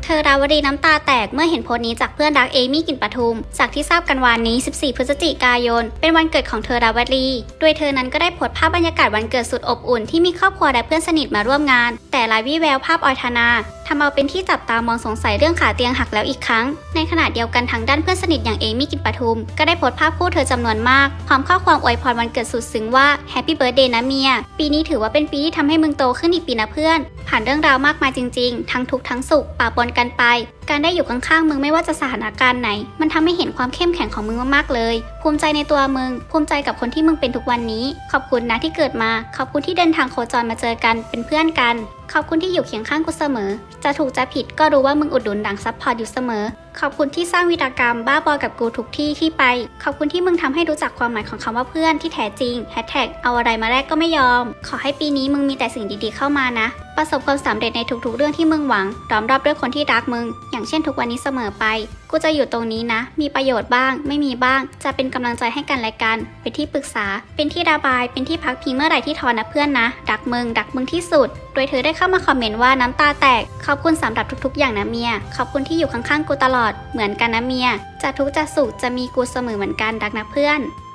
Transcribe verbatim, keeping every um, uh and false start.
ธอราวดีน้ำตาแตกเมื่อเห็นโพสต์นี้จากเพื่อนรักเอมี่กลิ่นปทุมจากที่ทราบกันวานนี้สิบสี่พฤศจิกายนเป็นวันเกิดของเธอราวดีโดยเธอนั้นก็ได้โพสต์ภาพบรรยากาศวันเกิดสุดอบอุ่นที่มีครอบครัวและเพื่อนสนิทมาร่วมงานแต่ไร้วี่แววภาพออยธนาทำเอาเป็นที่จับตามองสงสัยเรื่องขาเตียงหักแล้วอีกครั้งในขณะเดียวกันทางด้านเพื่อนสนิทอย่างเอมี่กลิ่นปทุมก็ได้โพสต์ภาพคู่เธอจำนวนมากพร้อมข้อความอวยพรวันเกิดสุดซึ้งว่าแฮปปี้เบิร์ธเดย์นะเมียปีนี้ถือว่าเป็นปีที่ทำให้มึงโตขึ้นอีกปีนะเพื่อนผ่านเรื่องราวมากมายจริงๆทั้งทุกข์ทั้งสุขปะปนกันไปการได้อยู่ข้างๆมึงไม่ว่าจะสถานการณ์ไหนมันทำให้เห็นความเข้มแข็งของมึงมากๆเลยภูมิใจในตัวมึงภูมิใจกับคนที่มึงเป็นทุกวันนี้ขอบคุณนะที่เกิดมาขอบคุณที่เดินทางโคจรมาเจอกันเป็นเพื่อนกันขอบคุณที่อยู่เคียงข้างกูเสมอจะถูกจะผิดก็รู้ว่ามึงอุดหนุนดังซัพพอร์ตอยู่เสมอขอบคุณที่สร้างวีรกรรมบ้าบอกับกูทุกที่ที่ไปขอบคุณที่มึงทำให้รู้จักความหมายของคำว่าเพื่อนที่แท้จริงแฮชแท็กเอาอะไรมาแลกก็ไม่ยอมขอให้ปีนี้มึงมีแต่สิ่งดีๆเข้ามานะประสบความสำเร็จในทุกๆเรื่องที่มึงหวังล้อมรอบด้วยคนที่รักมึงอย่างเช่นทุกวันนี้เสมอไปกูจะอยู่ตรงนี้นะมีประโยชน์บ้างไม่มีบ้างจะเป็นกำลังใจให้กันและกันเป็นที่ปรึกษาเป็นที่ระบายเป็นที่พักพิงเมื่อไหร่ที่ท้อนะเพื่อนนะรักมึงรักมึงที่สุดโดยเธอได้เข้ามาคอมเมนต์ว่าน้ำตาแตกขอบคุณสำหรับทุกๆอย่างนะเมียขอบคุณที่อยู่ข้างๆกูตลอดเหมือนกันนะเมียจะทุกข์จะสุขจะมีกูเสมอเหมือนกันรักนะเพื่อน